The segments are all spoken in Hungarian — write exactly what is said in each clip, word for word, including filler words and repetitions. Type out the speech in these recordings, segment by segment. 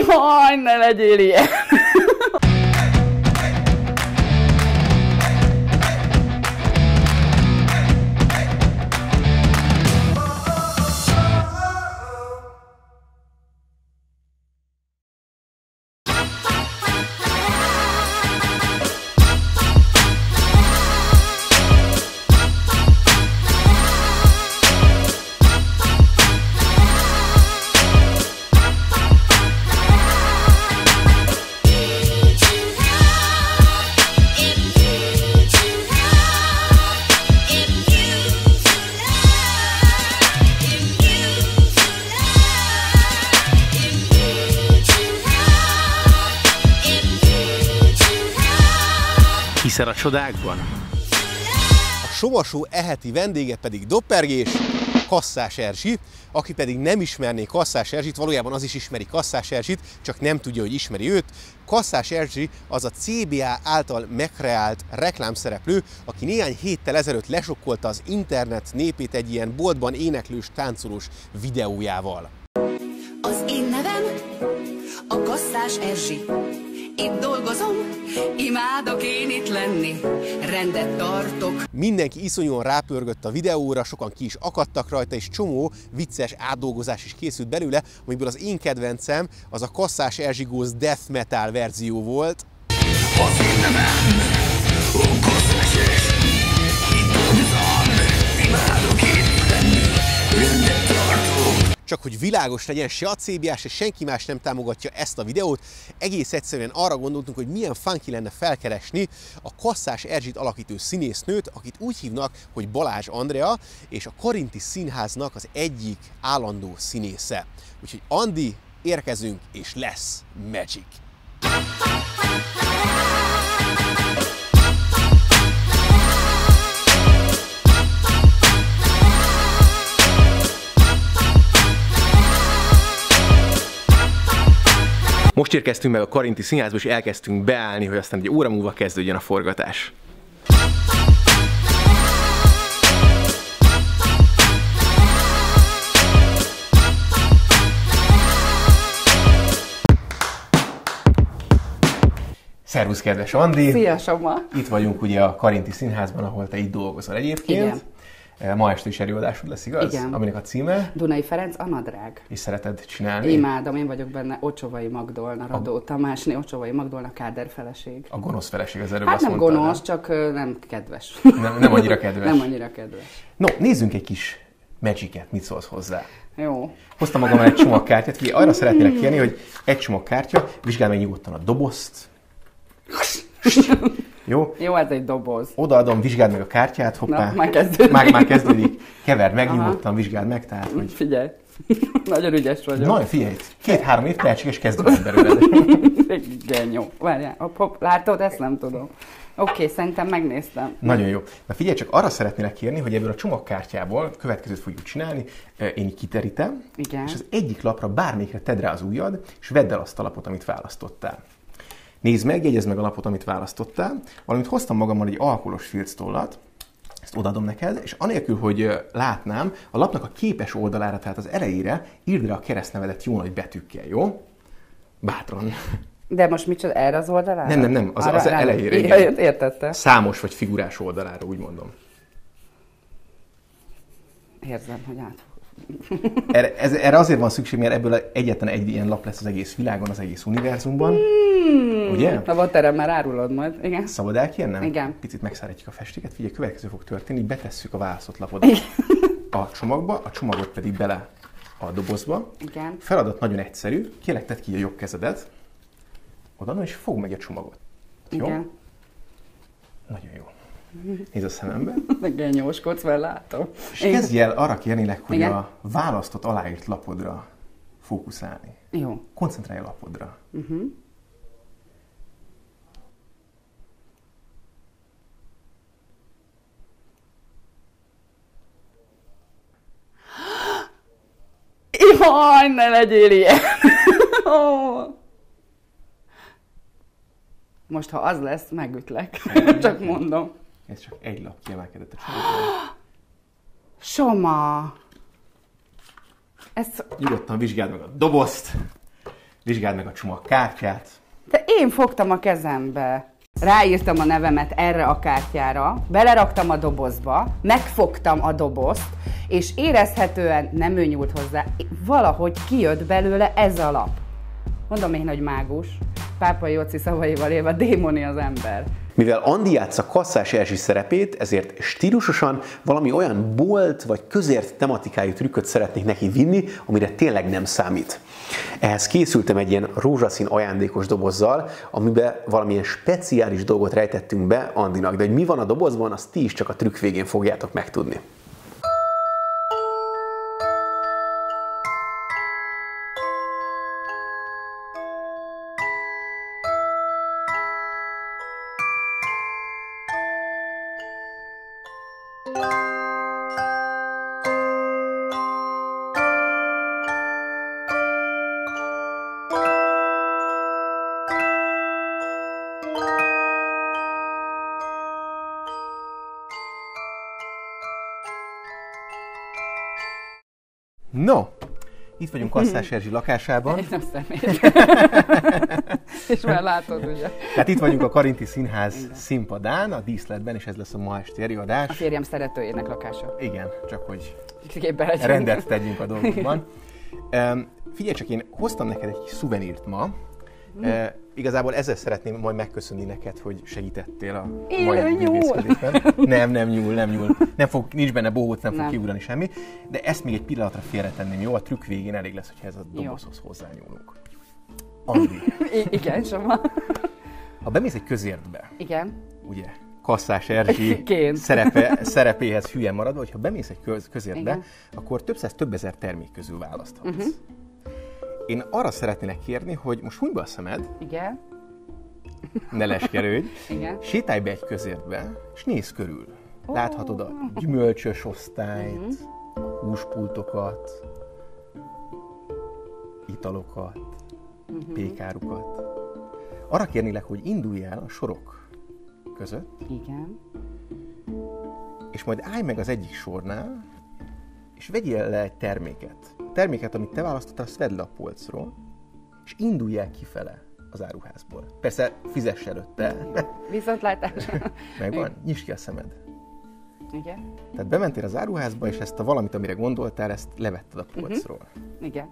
Jaj, ne legyél ilyen! Hiszel a csodákban? A Soma Show eheti vendége pedig Doppergés, Kasszás Erzsi, aki pedig nem ismerné Kasszás Erzsit, valójában az is ismeri Kasszás Erzsit, csak nem tudja, hogy ismeri őt. Kasszás Erzsi az a cé bé á által megkreált reklámszereplő, aki néhány héttel ezelőtt lesokkolta az internet népét egy ilyen boltban éneklős, táncolós videójával. Az én nevem a Kasszás Erzsi. Itt dolgozom, imádok én itt lenni, rendet tartok. Mindenki iszonyúan rápörgött a videóra, sokan ki is akadtak rajta, és csomó vicces átdolgozás is készült belőle, amiből az én kedvencem az a Kasszás Erzsi Goes Death Metal verzió volt. Az én nevem a Kasszás Erzsi. Itt dolgozom, imádok én itt lenni, rendet tartok. Csak hogy világos legyen, se a cé bé á, se senki más nem támogatja ezt a videót, egész egyszerűen arra gondoltunk, hogy milyen funky lenne felkeresni a Kasszás Erzsit alakító színésznőt, akit úgy hívnak, hogy Balázs Andrea, és a Karinti Színháznak az egyik állandó színésze. Úgyhogy Andi, érkezünk, és lesz Magic! Most érkeztünk meg a Karinti Színházba, és elkezdtünk beállni, hogy aztán egy óra múlva kezdődjön a forgatás. Szervusz, kedves Andi! Szia, Soma! Itt vagyunk ugye a Karinti Színházban, ahol te itt dolgozol egyébként. Igen. Ma este is előadásod lesz, igaz? Igen. Aminek a címe? Dunai Ferenc, a nadrág. És szereted csinálni? Imádom, én vagyok benne Ocsovai Magdolna, Radó a... Tamásné, Ocsovai Magdolna, Káder feleség. A gonosz feleség, az előbb Hát azt nem mondtad, gonosz, nem? csak nem kedves. Nem, nem annyira kedves. Nem annyira kedves. No, nézzünk egy kis Magic-et, mit szólsz hozzá? Jó. Hoztam magammal egy csomag kártyát, figyelj, arra szeretnélek kérni, hogy egy csomag kártya, vizsgálj meg nyugodtan a dobozt. Jó? Jó, ez egy doboz. Odaadom, vizsgáld meg a kártyát, hoppá. Na, már kezdődik. Már, már kezdődik. Keverd meg, Aha. nyugodtan vizsgáld meg, tehát, hogy... Figyelj, nagyon ügyes vagyok. Na, figyelj, két-három év lehetséges kezdődik belőled. Genyó. Várjál, hopp, hopp, látod, ezt nem tudom. Oké, okay, szerintem megnéztem. Nagyon jó. Na figyelj, csak arra szeretnélek kérni, hogy ebből a csomagkártyából következőt fogjuk csinálni. Én így kiterítem, Igen. és az egyik lapra bármelyikre tedd rá az ujjad, és vedd el azt a lapot, amit választottál. Nézd meg, jegyezd meg a lapot, amit választottál, valamint hoztam magammal egy alkoholos filctollat, ezt odaadom neked, és anélkül, hogy látnám, a lapnak a képes oldalára, tehát az elejére írd rá a keresztnevedet jó nagy betűkkel, jó? Bátran. De most micsoda, erre az oldalára? Nem, nem, nem, az, az Arra, elejére, é, igen. Értettem. Számos vagy figurás oldalára, úgy mondom. Érzem, hogy át. Erre, ez, erre azért van szükség, mert ebből egyetlen egy ilyen lap lesz az egész világon, az egész univerzumban. Mm. Ugye? Na, volt erre már árulod majd, igen. Szabad elkérnem? Igen. Picit megszállítjuk a festéket. Figyelj, következő fog történni, betesszük a választott lapodat a csomagba, a csomagot pedig bele a dobozba. Igen. Feladat nagyon egyszerű, kérlek, tedd ki a jobb kezedet, oda, és fogd meg a csomagot. Jó? Igen. Nagyon jó. Nézd a szemembe. Igen, nyóskodsz, mert látom. És kezdj el arra kérnélek, hogy Igen? a választott aláírt lapodra fókuszálni. Jó. Koncentrálj a lapodra. Uh-huh. Jaj, ne legyél ilyen! Most, ha az lesz, megütlek. Csak mondom. Ez csak egy lap kiemelkedett a csomagból. Soma! Ez... Nyugodtan vizsgáld meg a dobozt. Vizsgáld meg a csomagkártyát. De én fogtam a kezembe. Ráírtam a nevemet erre a kártyára, beleraktam a dobozba, megfogtam a dobozt, és érezhetően nem ő nyúlt hozzá, valahogy kijött belőle ez a lap. Mondom én, hogy mágus. Pápai Jóci szavaival élve démoni az ember. Mivel Andi játsza Kasszás Erzsi szerepét, ezért stílusosan valami olyan bolt vagy közért tematikájú trükköt szeretnék neki vinni, amire tényleg nem számít. Ehhez készültem egy ilyen rózsaszín ajándékos dobozzal, amiben valamilyen speciális dolgot rejtettünk be Andinak, de hogy mi van a dobozban, azt ti is csak a trükk végén fogjátok megtudni. No, itt vagyunk Kasszás Erzsi lakásában. Én nem személy. És már látod, ugye? Tehát itt vagyunk a Karinti Színház igen. színpadán, a díszletben, és ez lesz a ma esti előadás. A férjem szeretőjének lakása. Igen, csak hogy rendet tegyünk a dolgokban. Um, figyelj csak, én hoztam neked egy kis szuvenírt ma. Mm. Uh, igazából ezzel szeretném majd megköszönni neked, hogy segítettél a mai művészkedésben. Nem, nem nyúl, nem nyúl. Nem fog, nincs benne bohóc, nem, nem fog kiugrani semmi. De ezt még egy pillanatra félretenném, jó? A trükk végén elég lesz, hogyha ez a dobozhoz hozzányúlunk. Andi. I- igen, Soma. Ha bemész egy közértbe, igen. ugye, Kasszás Erzsi szerepe, szerepéhez hülyen maradva, hogyha bemész egy köz, közértbe, igen. akkor több száz, több ezer termék közül választhatsz. Uh-huh. Én arra szeretnélek kérni, hogy most húny be a szemed. Igen. Ne leskerődj. Igen. Sétálj be egy közértbe, és nézz körül. Oh. Láthatod a gyümölcsös osztályt, uh-huh. húspultokat, italokat, uh-huh. pékárukat. Arra kérnélek, hogy indulj el a sorok között. Igen. És majd állj meg az egyik sornál, és vegyél le egy terméket. A terméket, amit te választottál, azt vedd le a polcról, és indulj el kifele az áruházból. Persze fizess előtte. Viszontlátásra. Megvan? Nyisd ki a szemed. Igen. Tehát bementél az áruházba, és ezt a valamit, amire gondoltál, ezt levetted a polcról. Uh-huh. Igen.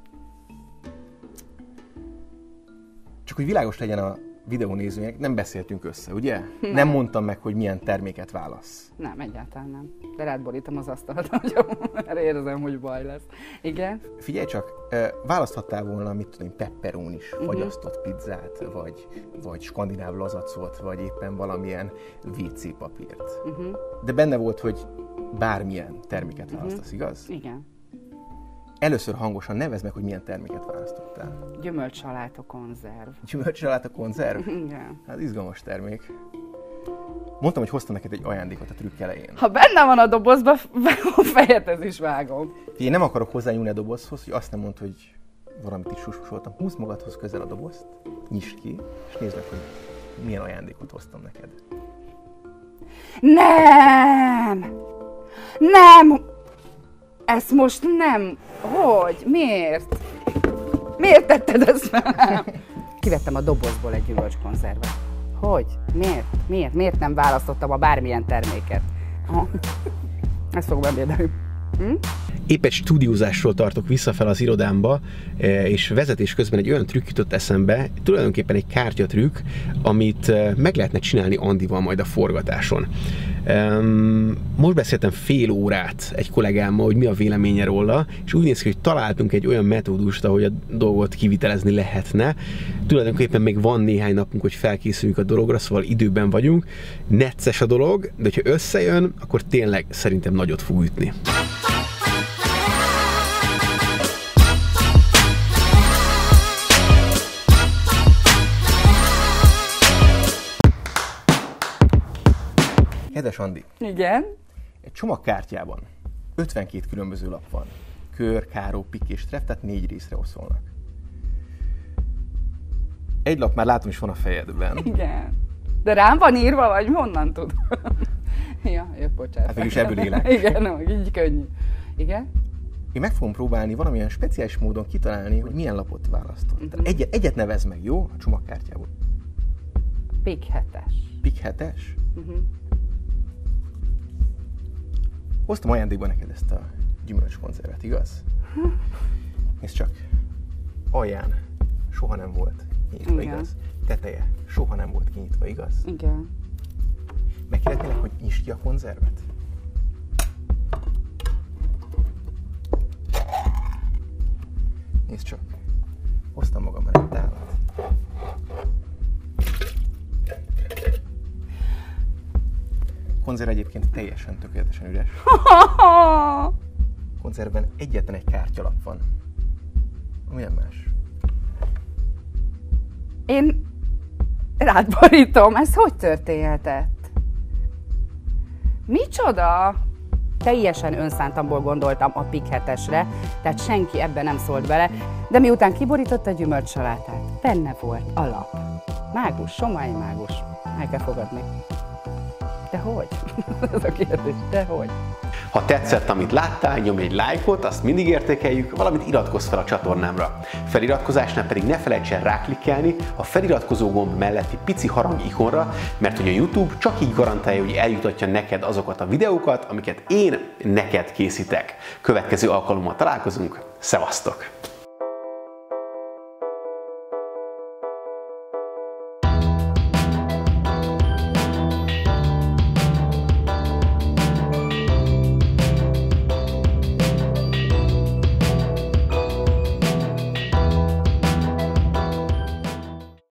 Csak hogy világos legyen a videónézőnek, nem beszéltünk össze, ugye? Nem. nem mondtam meg, hogy milyen terméket válasz. Nem, egyáltalán nem. De rád borítom az asztalt, hogy már érzem, hogy baj lesz. Igen? Figyelj csak, választhattál volna, mit tudom én, pepperonis, uh-huh. fagyasztott pizzát, vagy, vagy skandináv lazacot, vagy éppen valamilyen vé cé papírt. Uh-huh. De benne volt, hogy bármilyen terméket választasz, uh-huh. igaz? Igen. Először hangosan nevezd meg, hogy milyen terméket választottál. Gyümölcsaláta konzerv. Gyümölcsaláta konzerv? Igen. Hát izgalmas termék. Mondtam, hogy hoztam neked egy ajándékot a trükk elején. Ha benne van a dobozba, a fejet is vágom. Én nem akarok hozzányúlni a dobozhoz, hogy azt nem mondd, hogy valamit is sususoltam. Húzd magadhoz közel a dobozt, nyisd ki, és nézd meg, hogy milyen ajándékot hoztam neked. Nem! Nem! Ezt most nem. Hogy? Miért? Miért tetted ezt velem? Kivettem a dobozból egy gyümölcskonzervet. Hogy? Miért? Miért? Miért nem választottam a bármilyen terméket? Ha. Ezt fogom ebédelni. Hm? Épp egy stúdiózásról tartok visszafel az irodámba, és vezetés közben egy olyan trükk jutott eszembe, tulajdonképpen egy kártyatrükk, amit meg lehetne csinálni Andival majd a forgatáson. Most beszéltem fél órát egy kollégámmal, hogy mi a véleménye róla, és úgy néz ki, hogy találtunk egy olyan metódust, ahogy a dolgot kivitelezni lehetne. Tulajdonképpen még van néhány napunk, hogy felkészüljünk a dologra, szóval időben vagyunk. Necces a dolog, de ha összejön, akkor tényleg szerintem nagyot fog ütni. Kedves Andi! Igen? Egy csomagkártyában ötvenkét különböző lap van. Kör, káró, pik és treff, tehát négy részre oszolnak. Egy lap már látom is van a fejedben. Igen. De rám van írva, vagy honnan tud? Ja, jó, bocsánat. Hát mégis ebből élek. Igen, no, így könnyű. Igen? Én meg fogom próbálni valamilyen speciális módon kitalálni, hogy milyen lapot választott. Uh-huh. Egyet, egyet nevez meg, jó? A csomagkártyából. Pik hetes. Pik hetes? Uh-huh. Hoztam ajándékba neked ezt a gyümölcskonzervet, igaz? Uh-huh. Nézd csak. Alján soha nem volt kinyitva, igen. Igaz? Teteje soha nem volt kinyitva, igaz? Igen. Megkérhetnélek, hogy nyisd ki a konzervet? Nézd csak. Hoztam magammal egy tálat. A konzerv egyébként teljesen tökéletesen üres. A konzervben egyetlen egy kártyalap van. Ami nem más. Én rád borítom, ez hogy történhetett? Micsoda? Teljesen önszántamból gondoltam a Pik hetesre, tehát senki ebben nem szólt bele, de miután kiborította a gyümölcssalátát, benne volt a lap. Mágus, somályi mágus. El kell fogadni. De hogy? Ez a kérdés, de hogy? Ha tetszett, amit láttál, nyomj egy lájkot, azt mindig értékeljük, valamint iratkozz fel a csatornámra. Feliratkozásnál pedig ne felejts el ráklikkelni a feliratkozó gomb melletti pici harang ikonra, mert hogy a YouTube csak így garantálja, hogy eljutatja neked azokat a videókat, amiket én neked készítek. Következő alkalommal találkozunk, szevasztok!